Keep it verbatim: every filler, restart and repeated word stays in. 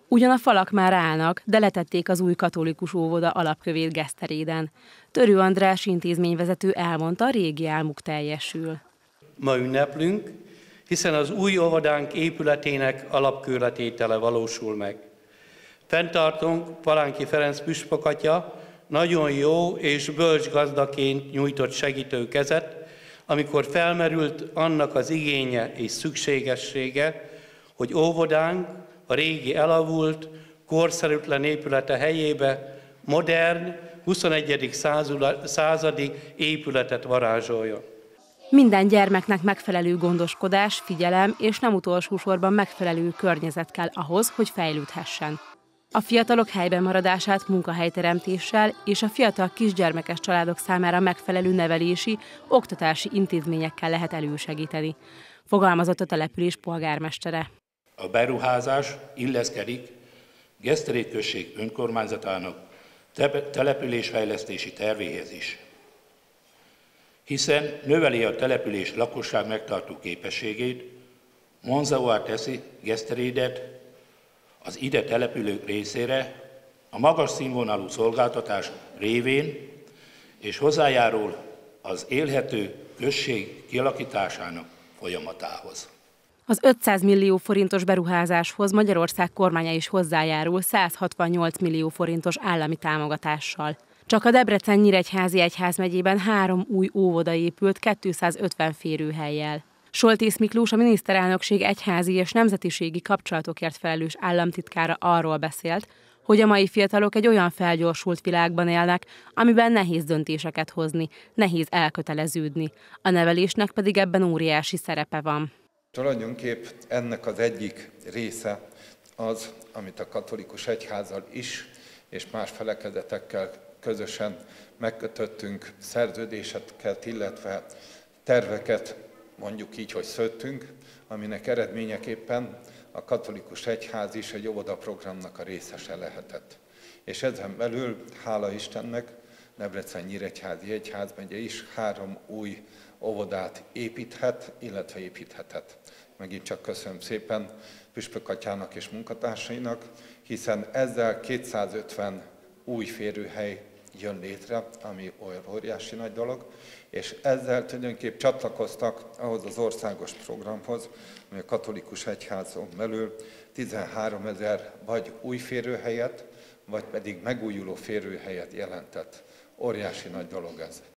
Ugyan a falak már állnak, de letették az új katolikus óvoda alapkövét Geszteréden. Törő András intézményvezető elmondta, a régi álmuk teljesül. Ma ünneplünk, hiszen az új óvodánk épületének alapkőletétele valósul meg. Fenntartunk Palánki Ferenc püspök atya nagyon jó és bölcs gazdaként nyújtott segítő kezet, amikor felmerült annak az igénye és szükségessége, hogy óvodánk a régi elavult, korszerűtlen épülete helyébe modern, huszonegyedik századi épületet varázsoljon. Minden gyermeknek megfelelő gondoskodás, figyelem és nem utolsó sorban megfelelő környezet kell ahhoz, hogy fejlődhessen. A fiatalok helyben maradását munkahelyteremtéssel és a fiatal kisgyermekes családok számára megfelelő nevelési, oktatási intézményekkel lehet elősegíteni, fogalmazott a település polgármestere. A beruházás illeszkedik Geszterét község önkormányzatának településfejlesztési tervéhez is, hiszen növeli a település lakosság megtartó képességét, vonzóvá teszi Geszterédet az ide települők részére a magas színvonalú szolgáltatás révén, és hozzájárul az élhető község kialakításának folyamatához. Az ötszáz millió forintos beruházáshoz Magyarország kormánya is hozzájárul száz hatvannyolc millió forintos állami támogatással. Csak a Debrecen-Nyíregyházi egyházmegyében három új óvoda épült kétszázötven férőhellyel. Soltész Miklós, a miniszterelnökség egyházi és nemzetiségi kapcsolatokért felelős államtitkára arról beszélt, hogy a mai fiatalok egy olyan felgyorsult világban élnek, amiben nehéz döntéseket hozni, nehéz elköteleződni. A nevelésnek pedig ebben óriási szerepe van. Tulajdonképp ennek az egyik része az, amit a katolikus egyházzal is és más felekezetekkel közösen megkötöttünk szerződéseket, illetve terveket, mondjuk így, hogy szőttünk, aminek eredményeképpen a katolikus egyház is egy óvodaprogramnak a részese lehetett. És ezen belül, hála Istennek, Debrecen-Nyíregyházi egyházmegye is három új óvodát építhet, illetve építhetett. Megint csak köszönöm szépen püspök atyának és munkatársainak, hiszen ezzel kétszázötven új férőhely jön létre, ami olyan óriási nagy dolog, és ezzel tulajdonképp csatlakoztak ahhoz az országos programhoz, ami a katolikus egyházon belül tizenháromezer vagy új férőhelyet, vagy pedig megújuló férőhelyet jelentett. Óriási nagy dolog ez.